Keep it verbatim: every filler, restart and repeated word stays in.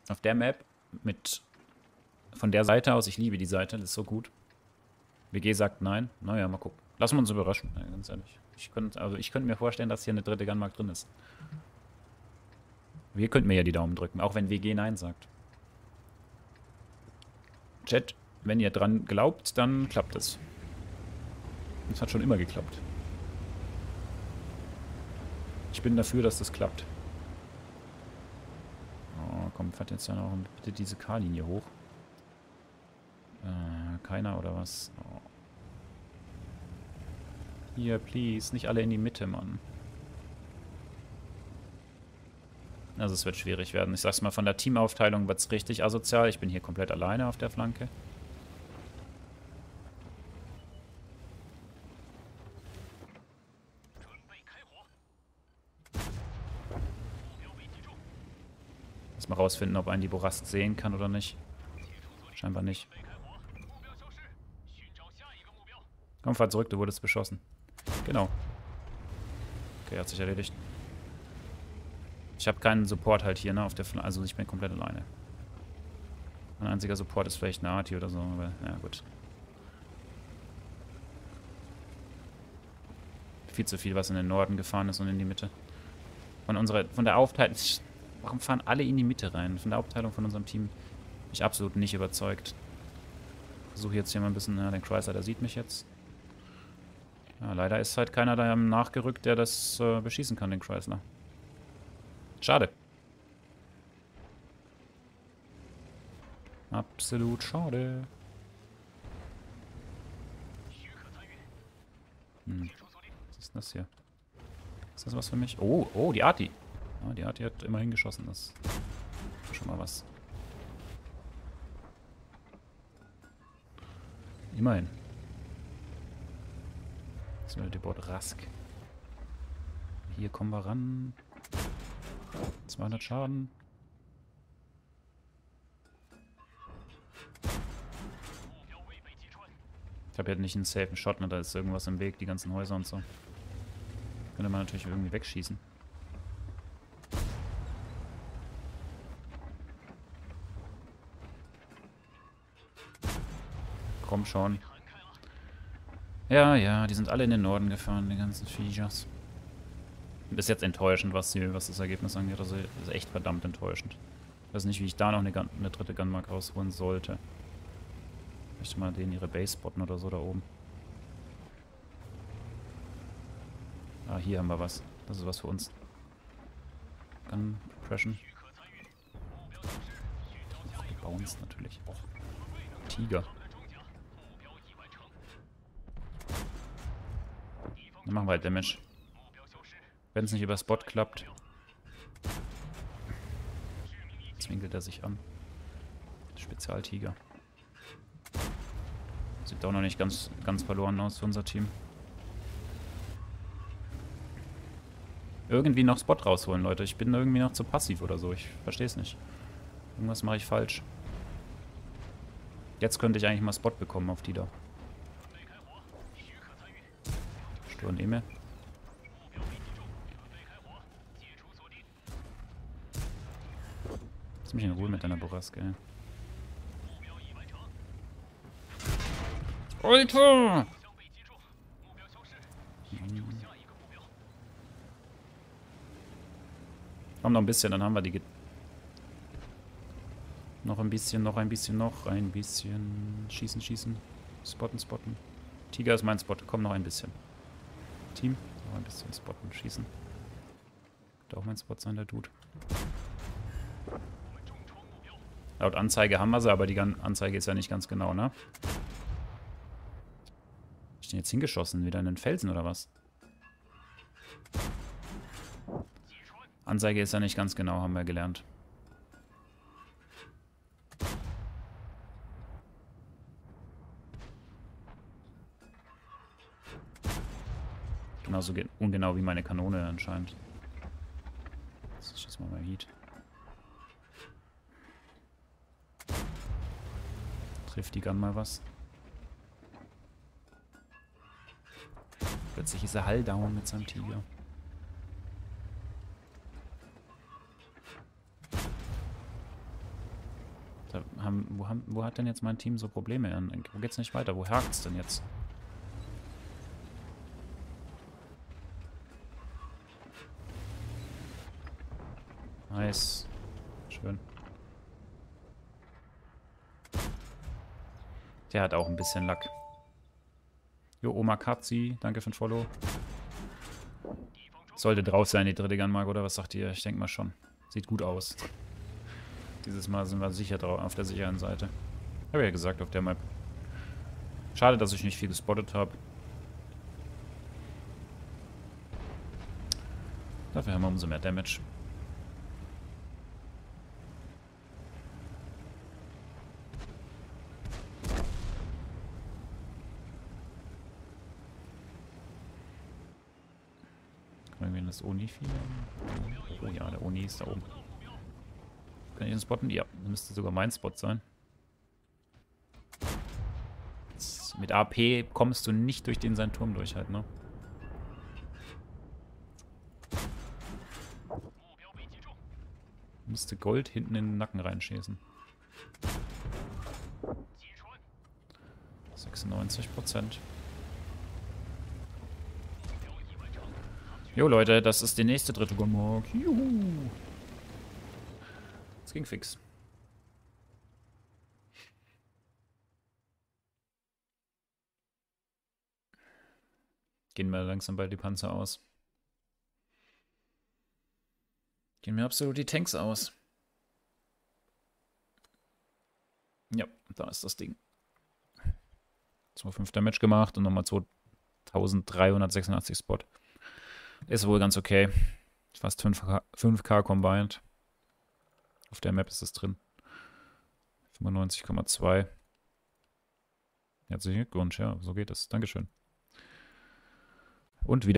Auf der Map mit von der Seite aus, ich liebe die Seite, das ist so gut. W G sagt nein. Naja, mal gucken. Lassen wir uns überraschen, ja, ganz ehrlich. Ich könnte also ich könnte mir vorstellen, dass hier eine dritte Gunmark drin ist. Wir könnten mir ja die Daumen drücken, auch wenn W G nein sagt. Chat, wenn ihr dran glaubt, dann klappt es. Das hat schon immer geklappt. Ich bin dafür, dass das klappt. Oh, komm, fährt jetzt ja noch bitte diese K-Linie hoch. Äh, keiner oder was? Oh. Hier, please, nicht alle in die Mitte, Mann. Also es wird schwierig werden. Ich sag's mal, von der Teamaufteilung wird's richtig asozial. Ich bin hier komplett alleine auf der Flanke. Lass mal rausfinden, ob ein die Borast sehen kann oder nicht. Scheinbar nicht. Komm, fahr zurück, du wurdest beschossen. Genau. Okay, hat sich erledigt. Ich habe keinen Support halt hier, ne, auf der Flanke. Also ich bin komplett alleine. Mein einziger Support ist vielleicht eine Arti oder so, aber ja gut. Viel zu viel, was in den Norden gefahren ist und in die Mitte. Von unserer, von der Aufteilung. Warum fahren alle in die Mitte rein? Von der Aufteilung von unserem Team bin ich absolut nicht überzeugt. Versuche jetzt hier mal ein bisschen, ja, den Chrysler, der sieht mich jetzt. Ja, leider ist halt keiner da nachgerückt, der das äh, beschießen kann, den Chrysler. Schade. Absolut schade. Hm. Was ist denn das hier? Ist das was für mich? Oh, oh, die Arti. Ja, die Arti hat immerhin geschossen. Das ist schon mal was. Immerhin. Das wird die Bord Rask. Hier kommen wir ran. zweihundert Schaden. Ich habe jetzt nicht einen safen Shot, ne? Da ist irgendwas im Weg, die ganzen Häuser und so. Könnte man natürlich irgendwie wegschießen. Komm schon. Ja, ja, die sind alle in den Norden gefahren, die ganzen Viechers. Ist jetzt enttäuschend, was, die, was das Ergebnis angeht. Also ist echt verdammt enttäuschend. Ich weiß nicht, wie ich da noch eine, Gun eine dritte Gunmark rausholen sollte. Ich möchte mal denen ihre Base spotten oder so da oben. Ah, hier haben wir was. Das ist was für uns. Gun Compression. Die Bounce natürlich. Och. Tiger. Dann machen wir halt Damage. Wenn es nicht über Spot klappt. Jetzt winkelt er sich an. Spezialtiger. Sieht auch noch nicht ganz, ganz verloren aus für unser Team. Irgendwie noch Spot rausholen, Leute. Ich bin irgendwie noch zu passiv oder so. Ich verstehe es nicht. Irgendwas mache ich falsch. Jetzt könnte ich eigentlich mal Spot bekommen auf die da. Sturm Eme. Lass mich in Ruhe mit deiner Boraske, ey. Alter! Hm. Komm, noch ein bisschen, dann haben wir die... Ge noch ein bisschen, noch ein bisschen, noch ein bisschen. Schießen, schießen. Spotten, spotten. Tiger ist mein Spot. Komm, noch ein bisschen. Team, noch ein bisschen spotten, schießen. Könnte auch mein Spot sein, der Dude. Laut Anzeige haben wir sie, aber die Anzeige ist ja nicht ganz genau, ne? Ich den jetzt hingeschossen? Wieder in den Felsen oder was? Anzeige ist ja nicht ganz genau, haben wir gelernt. Genauso ungenau wie meine Kanone anscheinend. Das ist jetzt mal mein Heat. Trifft die Gun mal was. Plötzlich ist er Hull down mit seinem Tiger. Da haben, wo, haben, wo hat denn jetzt mein Team so Probleme? Wo geht's nicht weiter? Wo hakt's denn jetzt? Nice. Schön. Der hat auch ein bisschen Lack. Jo, Oma Katzi, danke für den Follow. Sollte drauf sein, die dritte Gunmark, oder was sagt ihr? Ich denke mal schon. Sieht gut aus. Dieses Mal sind wir sicher drauf, auf der sicheren Seite. Habe ja gesagt, auf der Map. Schade, dass ich nicht viel gespottet habe. Dafür haben wir umso mehr Damage. Können wir das Oni viel haben? Oh ja, der Oni ist da oben. Kann ich ihn spotten? Ja, das müsste sogar mein Spot sein. Jetzt, mit A P kommst du nicht durch den seinen Turm durch halt, ne? Müsste Gold hinten in den Nacken reinschießen. sechsundneunzig Prozent. Jo Leute, das ist die nächste dritte Gunmark. Juhu. Es ging fix. Gehen mir langsam bald die Panzer aus. Gehen mir absolut die Tanks aus. Ja, da ist das Ding. zwei Komma fünf Damage gemacht und nochmal zweitausenddreihundertsechsundachtzig Spot. Ist wohl ganz okay. Fast fünf K combined. Auf der Map ist es drin. fünfundneunzig Komma zwei. Herzlichen Glückwunsch, ja, so geht es. Dankeschön. Und wieder.